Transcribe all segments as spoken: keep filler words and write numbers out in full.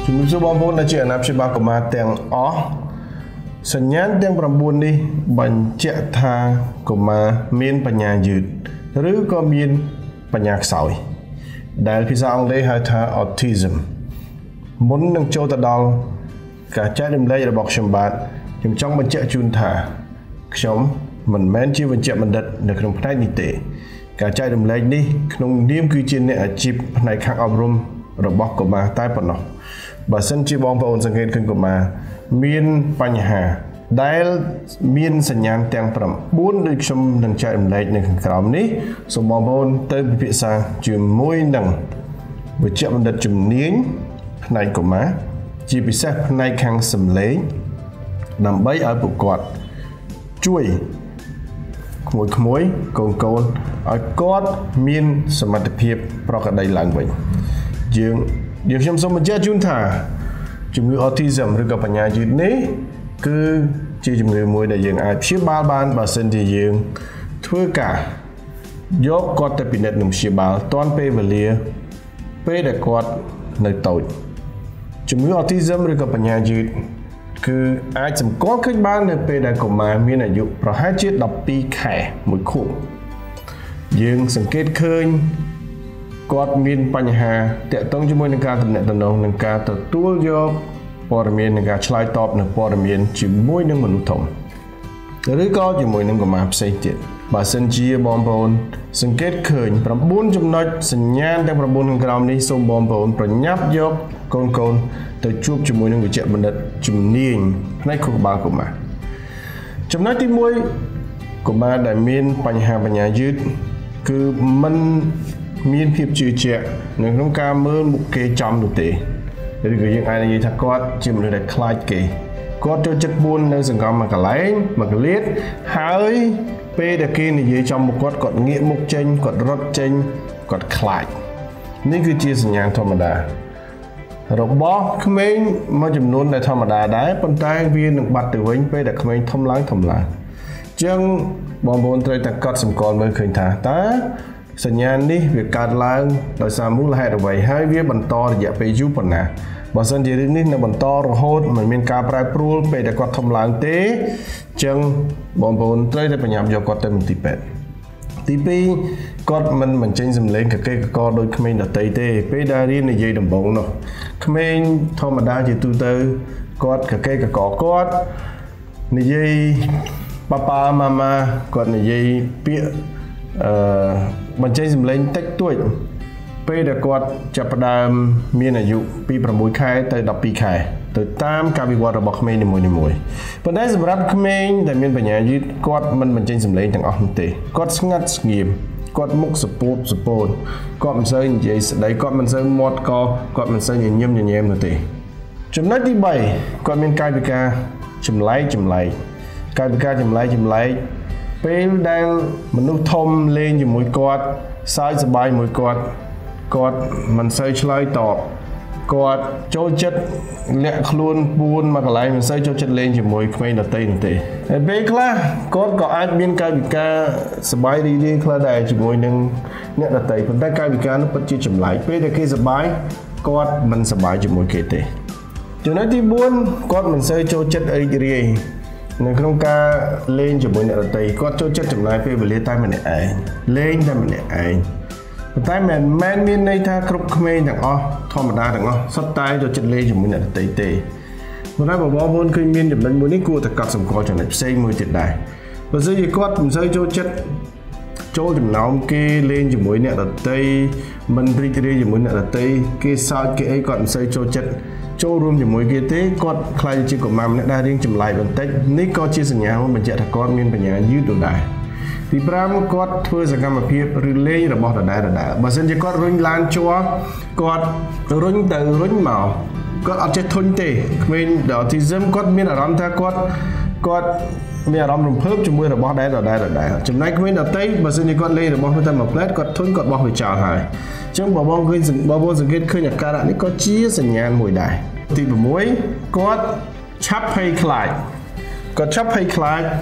ជំនួសបងប្អូនដែលជាអាណាព្យាបាលកុមារទាំងអស់សញ្ញាណទាំងប្រាំបួននេះបញ្ជាក់ថាកុមារមានបញ្ញាយឺតឬក៏មានបញ្ញាខ្សោយដែលភាសាអង់គ្លេសហៅថា Autism មុននឹងចូលទៅដល់ការចែករំលែករបស់ខ្ញុំបាទខ្ញុំចង់បញ្ជាក់ជូនថាខ្ញុំមិនមែនជាវេជ្ជបណ្ឌិតនៅក្នុងផ្នែកនេះទេការចែករំលែកនេះក្នុងនាមគឺជាអ្នកអាជីពផ្នែកខាងអប់រំរបស់កុមារតែប៉ុណ្ណោះបើសិនជាបងប្អូនសង្កេតឃើញកុមារមានបញ្ហាដែលមានសញ្ញាណទាំងប្រាំបួនដូចខ្ញុំនឹងចែករំលែកនៅខាងក្រោមនេះសូមបងប្អូនទៅពិភាក្សាជាមួយនឹងវេជ្ជបណ្ឌិតជំនាញផ្នែកកុមារជាពិសេសផ្នែកខាងសម្លេងដើម្បីឲ្យពួកគាត់ជួយក្មួយក្មួយកូនកូនឲ្យគាត់មានសមត្ថភាពប្រក្រតីឡើងវិញយើងយើងខ្ញុំសូមបញ្ជាក់ជូនថាជំងឺ Autism ឬក៏បញ្ញាយឺតនេះគឺជាជំងឺមួយដែលយើងអាចព្យាបាលបានបើសិនជាយើងធ្វើការយកគាត់ទៅពិនិត្យនិងព្យាបាលទាន់ពេលវេលាពេលដែលគាត់នៅតូចជំងឺ Autism ឬក៏បញ្ញាយឺតគឺអាចសម្គាល់ឃើញបាននៅពេលដែលកុមារមានអាយុប្រហែលជាដប់ពីរខែមួយខួបយើងសង្កេតឃើញគាត់មានបញ្ហាតាក់ទងជាមួយនឹងការទំនាក់ទំនងនិងការទទួលយកព័ត៌មាននិងការឆ្លើយតបនៅព័ត៌មានជាមួយនឹងមនុស្សធំឬក៏ជាមួយនឹងកុមារផ្សេងទៀតបើសិនជាបងប្អូនសង្កេតឃើញប្រាំបួនចំណុចសញ្ញាណទាំងប្រាំបួនខាងក្រោមនេះសូមបងប្អូនប្រញាប់យកកូនកូនទៅជួបជាមួយនឹងវេជ្ជបណ្ឌិតជំនាញផ្នែកខួរក្បាលកុមារចំណុចទីមួយកុមារដែលមានបញ្ហាបញ្ញាយឺតគឺមិនមានភាពជឿជាក់នៅក្នុងការមើលមុខគេចំនោះទេឬក៏យើងអាចនិយាយថាគាត់ជាមនុស្សដែលខ្លាចគេគាត់ចូលចិត្តពួននៅសង្គមមួយកន្លែងមួយកលៀតហើយពេលដែលគេនិយាយចំមុខគាត់គាត់ងាកមុខចេញគាត់រត់ចេញគាត់ខ្លាចនេះគឺជាសញ្ញាធម្មតារបស់ក្មេងមួយចំនួនដែលធម្មតាដែរប៉ុន្តែវានឹងបាត់ទៅវិញពេលដែលក្មេងធំឡើងធំឡើងអញ្ចឹងបងប្អូនត្រូវតែកត់សម្គាល់មើលឃើញថាតើសញ្ញានេះវាកើតឡើងដោយសារមូលហេតុអ្វីហើយវាបន្តរយៈពេលយូរប៉ុណ្ណាបើសិនជារឿងនេះនៅបន្តរហូតមិនមានការប្រែប្រួលពេលដែលគាត់ធំឡើងទេអញ្ចឹងបងប្អូនត្រូវតែប្រញាប់យកគាត់ទៅមន្ទីរពេទ្យទីពីរគាត់មិនបញ្ចេញសំឡេងកកេកកដូចក្មេងដទៃទេពេលដែលរៀននិយាយដំបូងនោះក្មេងធម្មតាជាទូទៅគាត់កកេកកគាត់និយាយប៉ាប៉ាម៉ាម៉ាគាត់និយាយពាក្យអឺបញ្ចេញសំឡេងតិចតួចពេលដែលគាត់ចាប់ផ្ដើមមានអាយុពីប្រាំមួយខែទៅដប់ពីរខែទៅតាមការវិវត្តរបស់ក្មេងនីមួយៗប៉ុន្តែសម្រាប់ក្មេងដែលមានបញ្ញាយឺតគាត់មិនបញ្ចេញសំឡេងទាំងអស់នោះទេគាត់ស្ងាត់ស្ងៀមគាត់មុខសពោតសពោតគាត់មិនសូវនិយាយស្ដីគាត់មិនសូវមាត់កគាត់មិនសូវញញឹមញញែមនោះទេចំណុចទីបីគាត់មានកាយវិការចម្លែកចម្លែកកាយវិការចម្លែកចម្លែកពេលដែលមនុស្សធំលេងជាមួយគាត់សើចសប្បាយមួយគាត់គាត់មិនសូវឆ្លើយតបគាត់ចូលចិត្តលាក់ខ្លួនពួនមកកន្លែងមិនសូវចូលចិត្តលេងជាមួយក្មេងដទៃនោះទេហើយពេលខ្លះគាត់ក៏អាចមានកាយវិការសប្បាយរីករាយខ្លះដែរជាមួយនឹងអ្នកដទៃប៉ុន្តែកាយវិការនោះពិតជាចម្លែកពេលដែលគេសប្បាយគាត់មិនសប្បាយជាមួយគេទេចំណុចទីបួនគាត់មិនសូវចូលចិត្តរីករាយនៅក្នុងការលេងជាមួយអ្នកដទៃគាត់ចូលចិត្តចំណាយពេលវេលាតែម្នាក់ឯងលេងតែម្នាក់ឯងប៉ុន្តែមិនមែនមានន័យថាគ្រប់ក្មេងទាំងអស់ធម្មតាទាំងអស់សុទ្ធតែចូលចិត្តលេងជាមួយអ្នកដទៃទេប៉ុន្តែបងប្អូនឃើញមានចំណុចមួយនេះគួរតែកត់សម្គាល់ចំណុចផ្សេងមួយទៀតដែរបើសិនជាគាត់មិនសូវចូលចិត្តចូលចំណោមគេលេងជាមួយអ្នកដទៃមិនរីករាយជាមួយអ្នកដទៃគេសើចគេអីគាត់មិនសូវចូលចិត្តចូលរួមជាមួយគេទេគាត់ខ្លាចជាកុមារម្នាក់ដែលរៀងចម្លែកបន្តិចនេះក៏ជាសញ្ញាមួយបញ្ជាក់ថាគាត់មានបញ្ញាយឺតដូចដែរទីប្រាំគាត់ធ្វើសកម្មភាពឬលេងរបស់ដដែលដដែលបើសិនជាគាត់រុញឡានជ័រគាត់រុញទៅរុញមកគាត់អត់ចេះធុញទេក្មេង Autism គាត់មានអារម្មណ៍ថាគាត់គាត់មានអារម្មណ៍រំភើបជាមួយរបស់ដែលដដែលដដែលចំណែកក្មេងដទៃបើសិនជាគាត់លេងរបស់នោះតែមួយផ្លែតគាត់ធុញគាត់បោះវាចោលហើយអញ្ចឹងបងប្អូនឃើញបងប្អូនសង្កេតឃើញអាការៈនេះក៏ជាសញ្ញាណមួយដែរទីប្រាំមួយគាត់ឆាប់ភ័យខ្លាចគាត់ឆាប់ភ័យខ្លាច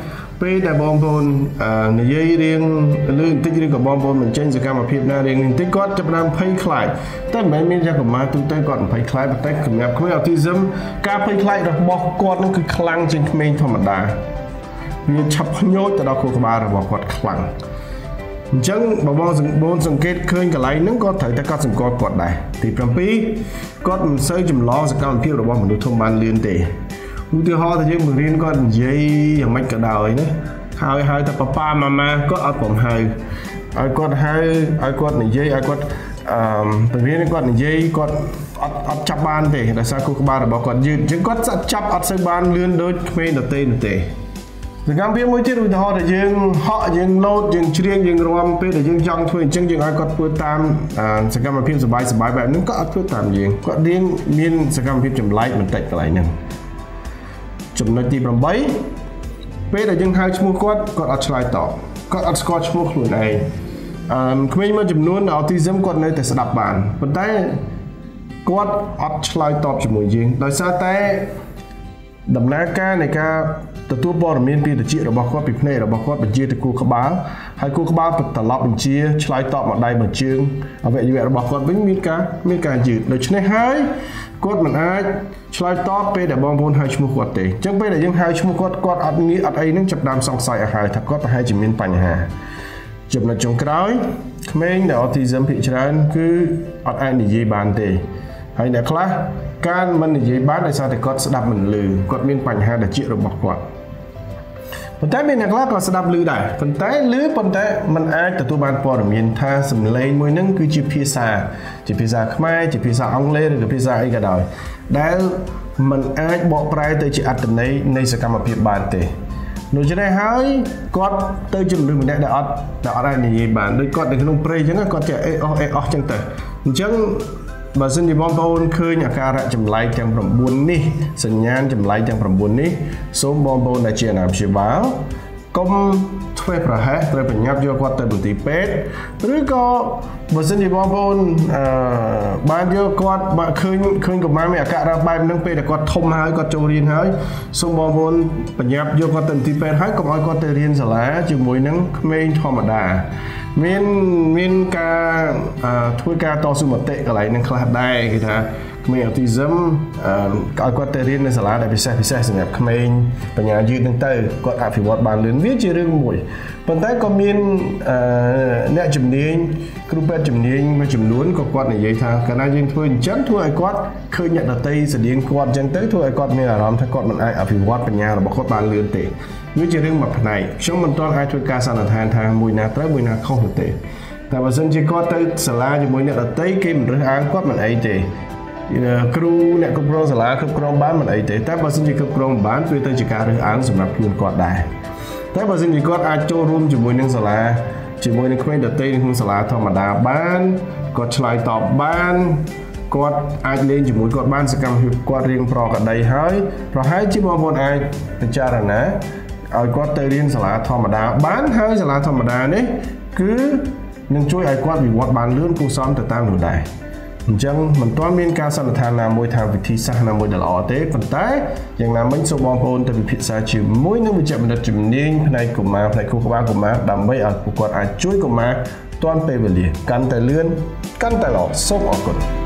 ពេលដែលបងប្អូននិយាយរៀងលឺបន្តិចឬក៏បងប្អូនបញ្ចេញសកម្មភាពណារៀងបន្តិចគាត់ចាប់ផ្ដើមភ័យខ្លាចតែមិនមែនមានយ៉ាងកុមារទូទៅគាត់ភ័យខ្លាចប៉ុន្តែសម្រាប់ក្មេង Autism ការភ័យខ្លាចរបស់គាត់នឹងគឺខ្លាំងជាងក្មេងធម្មតាវាឆាប់ភ្ញោចទៅដល់ខួរក្បាលរបស់គាត់ខ្លាំងអញ្ចឹងបងប្អូនសង្កេតឃើញកន្លែងហ្នឹងក៏ត្រូវតែកត់សម្គាល់គាត់ដែរទី7គាត់មិនសូវចម្លងសកម្មភាពរបស់មនុស្សធំបានលឿនទេឧទាហរណ៍ថាយើងបង្រៀនគាត់និយាយយ៉ាងម៉េចក៏ដោយណាហើយហៅថាប៉ាប៉ាម៉ាម៉ាគាត់អត់ព្រមហៅឲ្យគាត់ហៅឲ្យគាត់និយាយឲ្យគាត់អឺបង្រៀនគាត់និយាយគាត់អត់អត់ចាប់បានទេដោយសារខួរក្បាលរបស់គាត់យឺតអញ្ចឹងគាត់ចាប់អត់សូវបានលឿនដូចក្មេងដទៃនោះទេសកម្មភាពមួយទៀតឧទាហរណ៍ថាយើងហក់យើងលោតយើងច្រៀងយើងរាំពេលដែលយើងចង់ធ្វើអញ្ចឹងយើងឲ្យគាត់ធ្វើតាមសកម្មភាពសប្បាយសប្បាយបែបហ្នឹងគាត់អត់ធ្វើតាមយើងគាត់រៀងមានសកម្មភាពចម្លែកបន្តិចកន្លែងហ្នឹងចំណុចទី8ពេលដែលយើងហៅឈ្មោះគាត់គាត់អត់ឆ្លើយតបគាត់អត់ស្គាល់ឈ្មោះខ្លួនឯងអឺក្មេងមួយចំនួន Autism គាត់នៅតែស្ដាប់បានប៉ុន្តែគាត់អត់ឆ្លើយតបជាមួយយើងដោយសារតែដំណើរការនៃការទទួលព័ត៌មានពីត្រចៀករបស់គាត់ពីភ្នែករបស់គាត់បញ្ជាទៅគូក្បាលហើយគូក្បាលត្រឡប់បញ្ជាឆ្លើយតបមកដៃមកជើងអវយវៈរបស់គាត់វិញមានការមានការយឺតដូច្នេះហើយគាត់មិនអាចឆ្លើយតបពេលដែលបងប្អូនហៅឈ្មោះគាត់ទេអញ្ចឹងពេលដែលយើងហៅឈ្មោះគាត់គាត់អត់ងាយអត់អីនឹងចាប់ដើមសង្ស័យឲ្យហៅថាគាត់ប្រហែលជាមានបញ្ហាចំណុចចុងក្រោយក្មេងដែល Autism ភាគច្រើនគឺអត់អាចនិយាយបានទេហើយអ្នកខ្លះការមិននិយាយបានដោយសារតែគាត់ស្ដាប់មិនឮគាត់មានបញ្ហាត្រចៀករបស់គាត់ប៉ុន្តែមានអ្នកខ្លះក៏ស្ដាប់ឮដែរប៉ុន្តែឮប៉ុន្តែมันអាចទទួលបានព័ត៌មានថាសំឡេងមួយហ្នឹងគឺជាភាសាជាភាសាខ្មែរជាភាសាអង់គ្លេសឬក៏ភាសាអីក៏ដោយដែលมันអាចបកប្រែទៅជាអត្ថន័យនៃសកម្មភាពបានទេដូច្នេះហើយគាត់ទៅជាមនុស្សម្នាក់ដែលអត់ដែលអត់អាចនិយាយបានដូចគាត់នៅក្នុងព្រៃអញ្ចឹងគាត់ចេះអេអោះអេអោះអញ្ចឹងទៅអញ្ចឹងបើសិនជាបងប្អូនឃើញអាការៈចម្លែកទាំង9នេះសញ្ញាណចម្លែកទាំង9នេះសូមបងប្អូនដែលជាអាណាព្យាបាលកុំធ្វើប្រហែសត្រូវប្រញាប់យកគាត់ទៅមន្ទីរពេទ្យឬក៏បើសិនជាបងប្អូនអឺបានយកគាត់បើឃើញឃើញកុមារមានអាការៈបែបហ្នឹងពេលដែលគាត់ធំហើយគាត់ចូលរៀនហើយសូមបងប្អូនប្រញាប់យកគាត់ទៅមន្ទីរពេទ្យហើយកុំឲ្យគាត់ទៅរៀនសាលាជាមួយនឹងក្មេងធម្មតាមានមានការធ្វើការតស៊ូមតិកន្លែងហ្នឹងខ្លះដែរគេថាក្មេង Autism ឲ្យគាត់ទៅរៀននៅសាលាដែលពិសេសពិសេសសម្រាប់ក្មេងបញ្ញាយឺតហ្នឹងទៅគាត់អភិវឌ្ឍបានលឿនវាជារឿងមួយប៉ុន្តែក៏មានអ្នកជំនាញគ្រូពេទ្យជំនាញមួយចំនួនក៏គាត់និយាយថាកាលណាយើងធ្វើអញ្ចឹងធ្វើឲ្យគាត់ឃើញអ្នកដទៃស្តៀងគាត់អញ្ចឹងទៅធ្វើឲ្យគាត់មានអារម្មណ៍ថាគាត់មិនអាចអភិវឌ្ឍបញ្ញារបស់គាត់បានលឿនទេវាជារឿងមួយផ្នែកខ្ញុំមិនទាន់អាចធ្វើការសន្និដ្ឋានថាមួយណាត្រូវមួយណាខុសទេតែបើសិនជាគាត់ទៅសាលាជាមួយអ្នកដទៃគេមិនរើសអើងគាត់មិនអីទេគ្រូអ្នកគ្រប់គ្រងសាលាគ្រប់គ្រងបានមិនអីទេតែបើសិនជាគ្រប់គ្រងបានវាទៅជាការរើសអើងសម្រាប់ខ្លួនគាត់ដែរតែបើសិនជាគាត់អាចចូលរួមជាមួយនឹងសាលាជាមួយនឹងក្មេងដទៃក្នុងសាលាធម្មតាបានគាត់ឆ្លើយតបបានគាត់អាចលេងជាមួយគាត់បានសកម្មភាពគាត់រៀងប្រកដីហើយប្រហែលជាបងប្អូនអាចពិចារណាឲ្យគាត់ទៅរៀនសាលាធម្មតាបានហើយសាលាធម្មតានេះគឺនឹងជួយឲ្យគាត់វិវត្តបានលឿនគួរសមទៅតាមនោះដែរអញ្ចឹងមិនទាន់មានការសន្និដ្ឋានណាមួយថាវិធីសាស្ត្រណាមួយដែលល្អទេប៉ុន្តែយ៉ាងណាមិញសូមបងប្អូនទៅពិភាក្សាជាមួយនឹងវិជ្ជបណ្ឌិតជំនាញផ្នែកកុមារផ្នែកខួរក្បាលកុមារដើម្បីឲ្យពួកគាត់អាចជួយកុមារទាន់ពេលវេលាកាន់តែលឿនកាន់តែល្អសូមអរគុណ